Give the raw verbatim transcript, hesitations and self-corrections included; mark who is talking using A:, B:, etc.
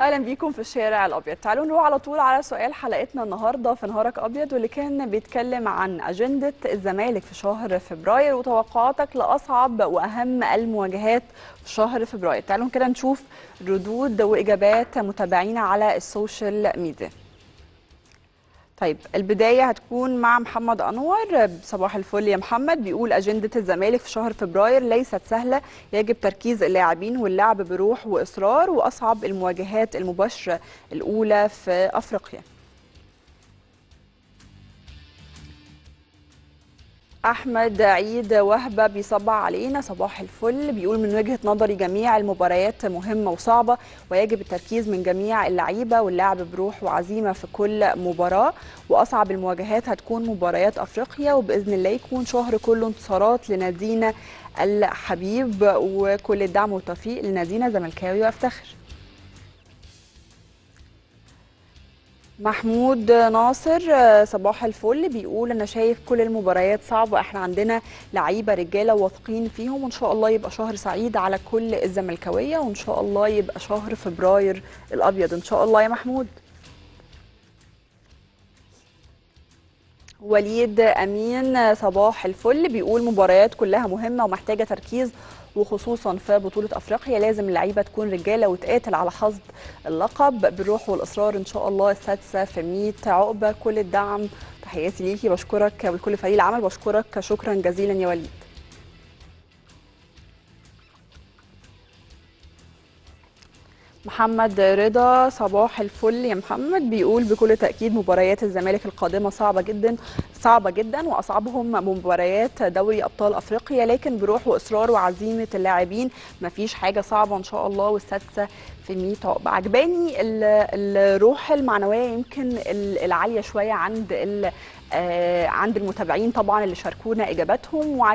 A: اهلا بيكم في الشارع الابيض. تعالوا نروح على طول على سؤال حلقتنا النهارده في نهارك ابيض، واللي كان بيتكلم عن اجنده الزمالك في شهر فبراير وتوقعاتك لاصعب واهم المواجهات في شهر فبراير. تعالوا كده نشوف ردود واجابات متابعينا على السوشيال ميديا. طيب البداية هتكون مع محمد أنور. صباح الفل يا محمد. بيقول أجندة الزمالك في شهر فبراير ليست سهلة، يجب تركيز اللاعبين واللعب بروح وإصرار، وأصعب المواجهات المباشرة الأولى في أفريقيا. أحمد عيد وهبة بيصبح علينا صباح الفل. بيقول من وجهة نظري جميع المباريات مهمة وصعبة، ويجب التركيز من جميع اللعيبة واللعب بروح وعزيمة في كل مباراة، وأصعب المواجهات هتكون مباريات أفريقيا، وبإذن الله يكون شهر كله انتصارات لنادينا الحبيب، وكل الدعم والتوفيق لنادينا زملكاوي وافتخر. محمود ناصر صباح الفل. بيقول انا شايف كل المباريات صعبه، احنا عندنا لعيبه رجاله واثقين فيهم، وان شاء الله يبقى شهر سعيد على كل الزملكاويه، وان شاء الله يبقى شهر فبراير الابيض ان شاء الله يا محمود. وليد امين صباح الفل. بيقول مباريات كلها مهمه ومحتاجه تركيز، وخصوصا في بطوله افريقيا لازم اللعيبه تكون رجاله وتقاتل على حصد اللقب بالروح والاصرار ان شاء الله. السادسه في مية عقبه. كل الدعم. تحياتي ليكي، بشكرك ولكل فريق العمل، بشكرك شكرا جزيلا يا وليد. محمد رضا صباح الفل يا محمد. بيقول بكل تأكيد مباريات الزمالك القادمة صعبة جدا صعبة جدا، وأصعبهم مباريات دوري أبطال أفريقيا، لكن بروح وإصرار وعزيمة اللاعبين مفيش حاجة صعبة إن شاء الله. والسادسة في مية عقبة. عجباني الروح المعنوية يمكن العالية شوية عند عند المتابعين طبعا اللي شاركونا إجاباتهم.